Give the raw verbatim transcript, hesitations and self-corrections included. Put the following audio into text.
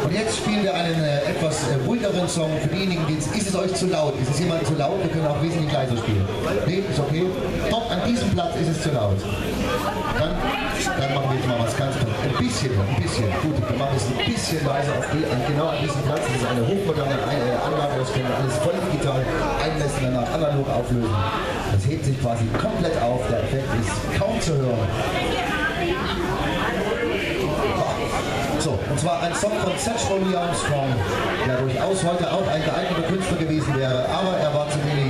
Und jetzt spielen wir einen äh, etwas äh, ruhigeren Song für diejenigen, die ist es euch zu laut? Ist es jemand zu laut? Wir können auch wesentlich leiser spielen. Nee, ist okay. Dort an diesem Platz ist es zu laut. Dann, dann machen wir jetzt mal was ganz anderes. Ein bisschen, ein bisschen. Gut, wir machen es ein bisschen leiser auf die, an, genau an diesem Platz. Das ist eine hochmoderne Anlage, das können wir alles voll digital einmessen, danach analog auflösen. Das hebt sich quasi komplett auf. Der Effekt ist kaum zu hören. So, und zwar ein Song von Satchel Lee Armstrong, der durchaus heute auch ein geeigneter Künstler gewesen wäre, aber er war zu wenig